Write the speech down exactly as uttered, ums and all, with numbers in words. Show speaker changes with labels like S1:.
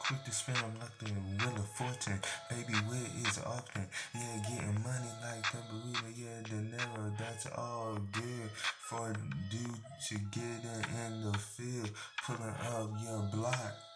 S1: Quick to spend them like the Wheel of Fortune. Baby, where is often? Yeah, getting money like the burrito. Yeah, the narrow, that's all good for a dude to get in the field. Pulling up your block.